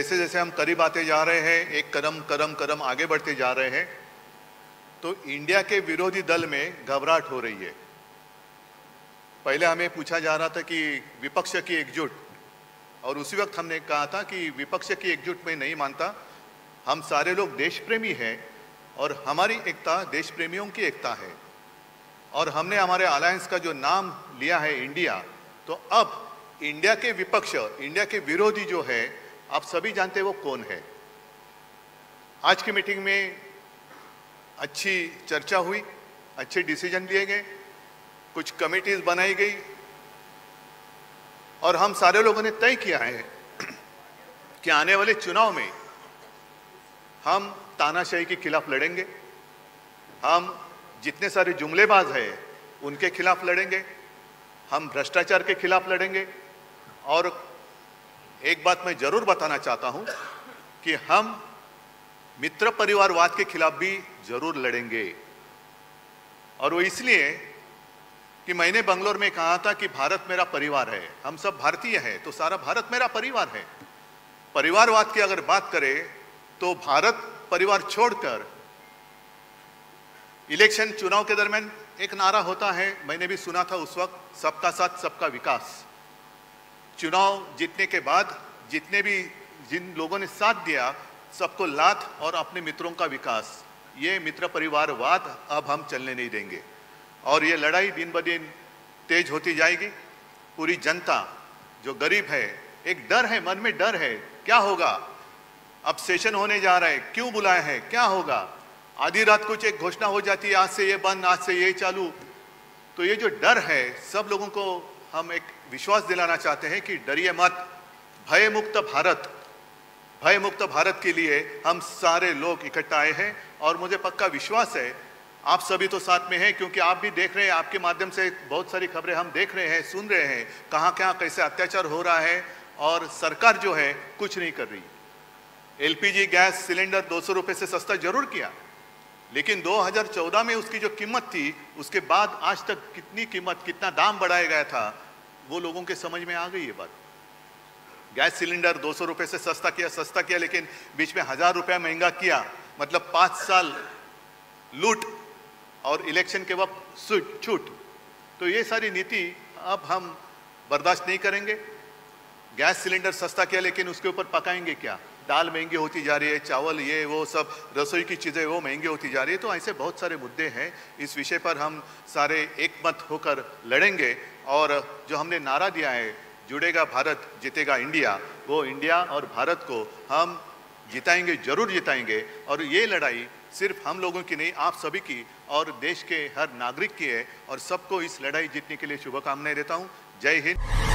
जैसे जैसे हम करीब आते जा रहे हैं, एक कदम कदम कदम आगे बढ़ते जा रहे हैं, तो इंडिया के विरोधी दल में घबराहट हो रही है। पहले हमें पूछा जा रहा था कि विपक्ष की एकजुट, और उसी वक्त हमने कहा था कि विपक्ष की एकजुट में नहीं मानता, हम सारे लोग देश प्रेमी हैं और हमारी एकता देश प्रेमियों की एकता है। और हमने हमारे अलायंस का जो नाम लिया है इंडिया, तो अब इंडिया के विपक्ष, इंडिया के विरोधी जो है, आप सभी जानते हैं वो कौन है। आज की मीटिंग में अच्छी चर्चा हुई, अच्छे डिसीजन लिए गए, कुछ कमिटीज बनाई गई और हम सारे लोगों ने तय किया है कि आने वाले चुनाव में हम तानाशाही के खिलाफ लड़ेंगे, हम जितने सारे जुमलेबाज हैं उनके खिलाफ लड़ेंगे, हम भ्रष्टाचार के खिलाफ लड़ेंगे। और एक बात मैं जरूर बताना चाहता हूं कि हम मित्र परिवारवाद के खिलाफ भी जरूर लड़ेंगे। और वो इसलिए कि मैंने बंगलोर में कहा था कि भारत मेरा परिवार है, हम सब भारतीय हैं, तो सारा भारत मेरा परिवार है। परिवारवाद की अगर बात करें तो भारत परिवार छोड़कर इलेक्शन चुनाव के दरमियान एक नारा होता है, मैंने भी सुना था उस वक्त, सबका साथ सबका विकास। चुनाव जीतने के बाद जिन लोगों ने साथ दिया, सबको लात और अपने मित्रों का विकास, ये मित्र परिवारवाद अब हम चलने नहीं देंगे। और ये लड़ाई दिन ब दिन तेज होती जाएगी। पूरी जनता जो गरीब है, एक डर है, मन में डर है, क्या होगा, अब सेशन होने जा रहा है, क्यों बुलाए हैं, क्या होगा, आधी रात कुछ एक घोषणा हो जाती है, आज से ये बंद, आज से ये चालू। तो ये जो डर है, सब लोगों को हम एक विश्वास दिलाना चाहते हैं कि डरिए मत, भय मुक्त भारत के लिए हम सारे लोग इकट्ठा आए हैं। और मुझे पक्का विश्वास है आप सभी तो साथ में हैं, क्योंकि आप भी देख रहे हैं, आपके माध्यम से बहुत सारी खबरें हम देख रहे हैं, सुन रहे हैं, कहाँ कहाँ कैसे अत्याचार हो रहा है और सरकार जो है कुछ नहीं कर रही। एलपीजी गैस सिलेंडर 200 रुपये से सस्ता जरूर किया, लेकिन 2014 में उसकी जो कीमत थी, उसके बाद आज तक कितनी कीमत, कितना दाम बढ़ाया गया था, वो लोगों के समझ में आ गई ये बात। गैस सिलेंडर 200 रुपये से सस्ता किया, लेकिन बीच में 1000 रुपया महंगा किया, मतलब 5 साल लूट और इलेक्शन के वक्त छूट। तो ये सारी नीति अब हम बर्दाश्त नहीं करेंगे। गैस सिलेंडर सस्ता किया, लेकिन उसके ऊपर पकाएंगे क्या, दाल महंगी होती जा रही है, चावल, ये वो सब रसोई की चीज़ें वो महंगी होती जा रही है। तो ऐसे बहुत सारे मुद्दे हैं, इस विषय पर हम सारे एकमत होकर लड़ेंगे। और जो हमने नारा दिया है, जुड़ेगा भारत जीतेगा इंडिया, वो इंडिया और भारत को हम जिताएंगे, जरूर जिताएंगे। और ये लड़ाई सिर्फ हम लोगों की नहीं, आप सभी की और देश के हर नागरिक की है। और सबको इस लड़ाई जीतने के लिए शुभकामनाएं देता हूँ। जय हिंद।